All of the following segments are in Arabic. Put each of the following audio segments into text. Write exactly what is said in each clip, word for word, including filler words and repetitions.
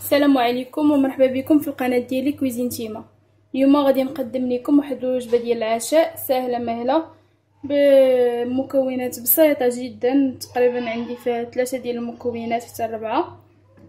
السلام عليكم ومرحبا بكم في القناه ديالي كويزين تيما. اليوم غادي نقدم لكم واحد الوجبه ديال العشاء سهله مهله بمكونات بسيطه جدا. تقريبا عندي فيها ثلاثه ديال المكونات حتى ربعه،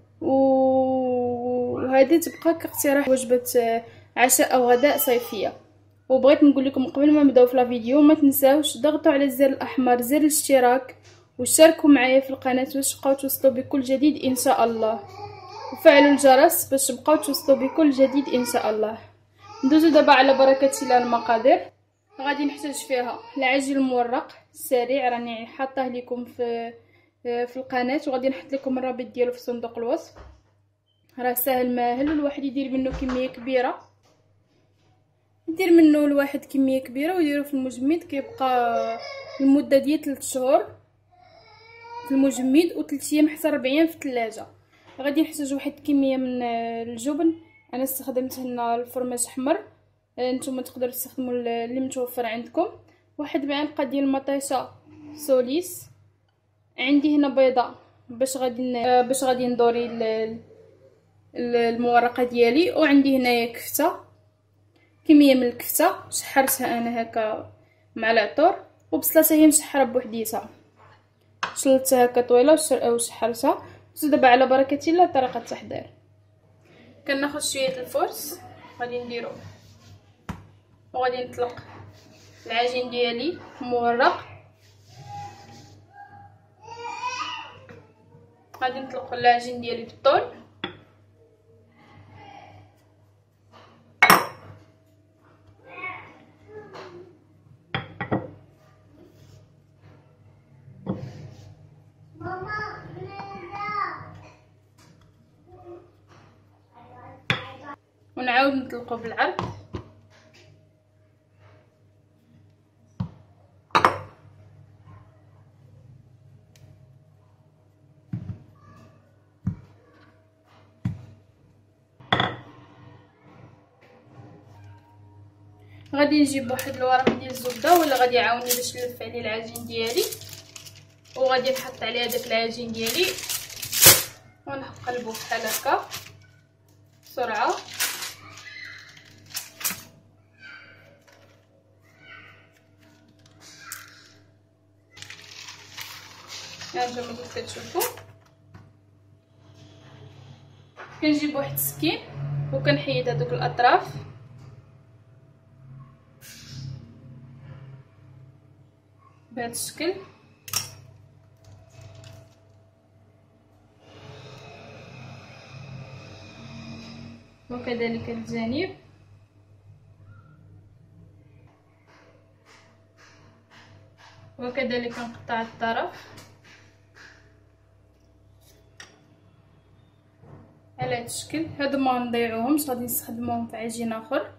وهذه تبقى كاقتراح وجبه عشاء او غداء صيفيه. وبغيت نقول لكم قبل ما نبداو في لا فيديو ما تنساوش ضغطوا على الزر الاحمر زر الاشتراك وشاركوا معايا في القناه باش تبقاو توصلوا بكل جديد ان شاء الله، وفعلوا الجرس باش تبقاو توصلوا بكل جديد ان شاء الله. ندوزو دابا على بركه الله المقادير. غادي نحتاج فيها العجين المورق السريع، راني حاطاه لكم في في القناه وغادي نحط لكم الرابط ديالو في صندوق الوصف. راه ساهل ماهل والواحد يدير منه كميه كبيره، يدير منه الواحد كميه كبيره ويديرو في المجمد، كيبقى المده ديال ثلاثة شهور في المجمد و3 ايام حتى أربعة ايام في الثلاجه. غادي نحتاج واحد الكميه من الجبن، انا استخدمت هنا الفرماج احمر، نتوما تقدروا تستخدموا اللي متوفر عندكم. واحد معلقه ديال المطيشه سوليس، عندي هنا بيضه باش غادي باش غادي ندوري المورقه ديالي، وعندي هنايا كفته، كميه من الكفته شحرتها انا هكا مع العطور، وبصله هي مشحره بوحديتها شلتها هكا طويله وشحرتها. دابا على بركه الله طريقه التحضير. كناخذ شويه الفرص غادي نديرو وغادي نطلق العجين ديالي مورق، غادي نطلق العجين ديالي بالطول ونعاود نطلقو بالعرض. غادي نجيب واحد الورق ديال الزبده ولا غادي يعاونني باش نلف عليه العجين ديالي، وغادي نحط عليه داك العجين ديالي ونقلبو بحال هكا بسرعه. هانتوما كيف كتشوفوا كنجيب واحد السكين وكنحيد هذوك الاطراف بهذا الشكل، وكذلك الجانب، وكذلك نقطع الطرف على هذا الشكل. هادو ما نضيعوهمش، غادي نستخدموهم في عجين اخر.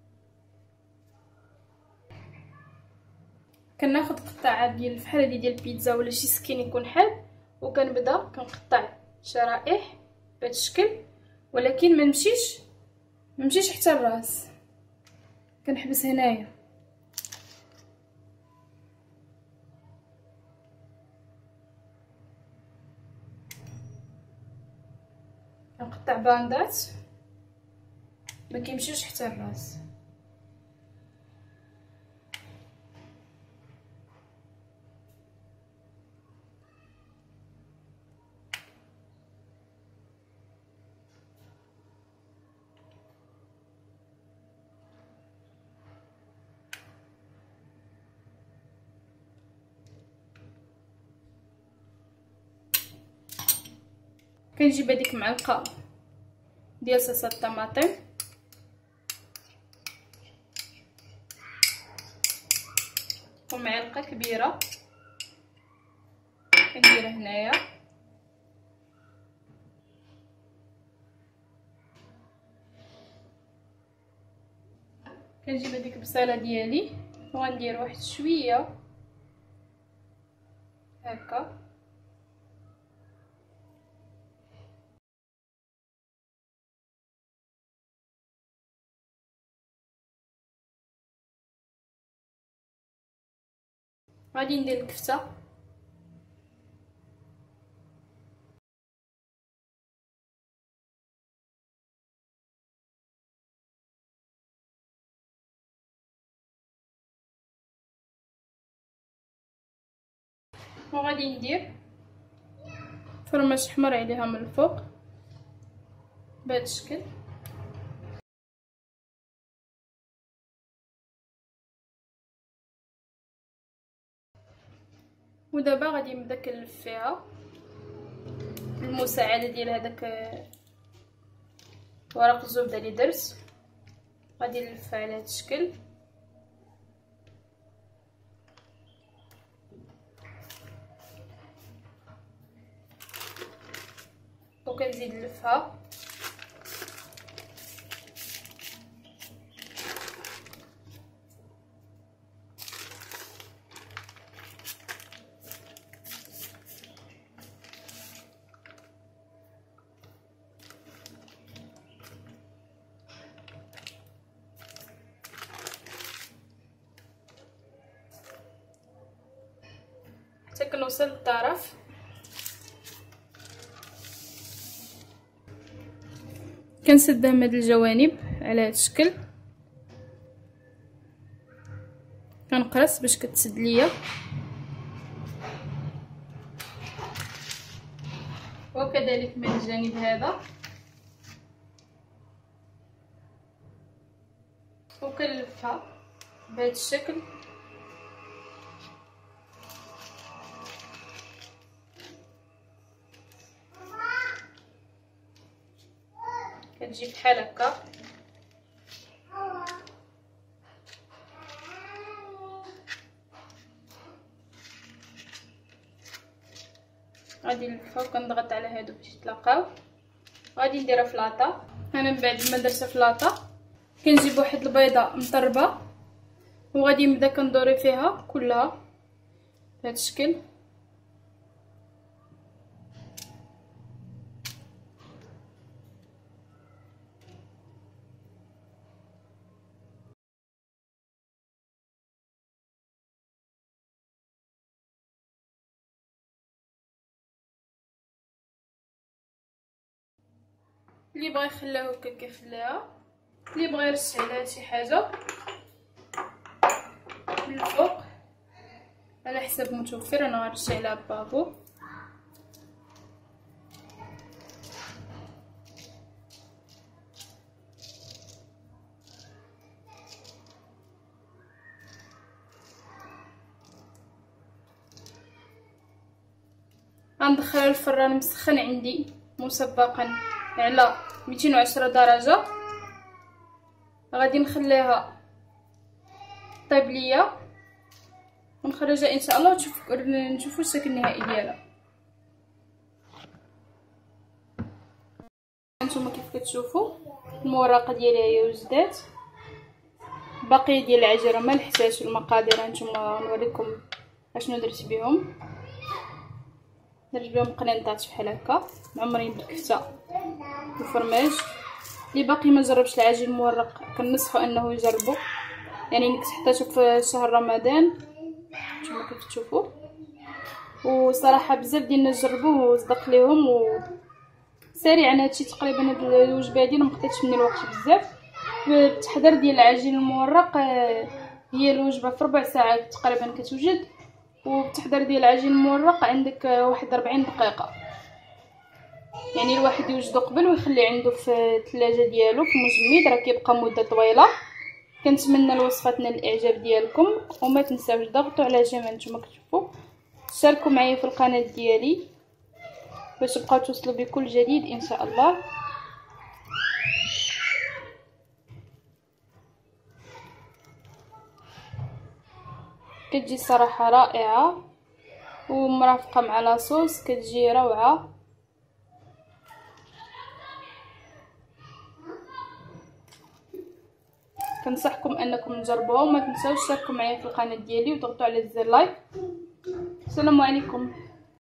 كناخذ قطعه ديال بحال هذه ديال البيتزا ولا شي سكين يكون حاد، وكنبدا كنقطع شرائح بهذا الشكل، ولكن ما نمشيش ما نمشيش حتى الراس، كنحبس هنايا. كنقطع باندات ما كيمشيوش حتى الراس. كنجيب هذيك معلقه ديال صلصه الطماطم ومعلقه كبيره كنديرها هنايا، كنجيب هذيك البصيله ديالي وغندير واحد شويه هكا، غادي ندير الكفته وغادي ندير فرماج احمر عليها من الفوق بهذا الشكل. ودابا غادي نبدا كنلف فيها المساعده ديال هذاك ورق الزبده اللي درت. غادي نلفها على هذا الشكل وكنزيد نلفها حتى كنوصل للطرف. كنسدها من هاد الجوانب على هاد الشكل، كنقرص باش كتسد ليا، وكذلك من الجانب هذا، وكنلفها بهذا الشكل. كتجي بحال هكا. غادي نلفها وكنضغط على هادو باش يتلاقاو. غادي نديرها في لاطه. انا من بعد ما درتها في لاطه كنجيب واحد البيضه مطربه وغادي نبدا كندوري فيها كلها بهذا الشكل. اللي بغى يخليها هكا كيخليها، اللي بغى يرش عليها شي حاجه من الفوق على حسب متوفر. انا غنرش عليها بابو. غندخلها الفران مسخن عندي مسبقا على مئتين وعشرة درجه. غادي نخليها طيب ليا ونخرجها ان شاء الله وتشوف نشوفوا الشكل النهائي ديالها. هانتوما كيف كتشوفوا المورقه ديالها هي وجدات. باقي ديال العجيره ما لحتاش المقادير، هانتوما نوريكم اشنو درت بهم. درت بهم قنينطات بحال هكا معمرين بالكفته والفرماج. اللي باقي ما جربش العجين المورق كنصحو انه يجربو، يعني اللي حطيته في شهر رمضان نتوما كيف تشوفوا. وصراحه بزاف ديال الناس جربوه وصدق ليهم وسريع. انا هادشي تقريبا هاد الوجبه هادي ما خداتش مني الوقت بزاف. بالتحضير ديال العجين المورق هي الوجبه في ربع ساعه تقريبا كتوجد، وبالتحضير ديال العجين المورق عندك واحد أربعين دقيقه. يعني الواحد يوجدو قبل ويخلي عنده في الثلاجه ديالو في مجمد، راه كيبقى مده طويله. كنتمنى الوصفه تنال الاعجاب ديالكم، وما تنساوش ضغطوا على جيم نتوما كتشوفوا، تشاركوا معايا في القناه ديالي باش تبقاو توصلوا بكل جديد ان شاء الله. كتجي صراحه رائعه ومرافقه مع لاصوص، كتجي روعه. كنصحكم انكم تجربوها، وما تنساوش تشاركوا معايا في القناه ديالي وتضغطوا على زر لايك. السلام عليكم.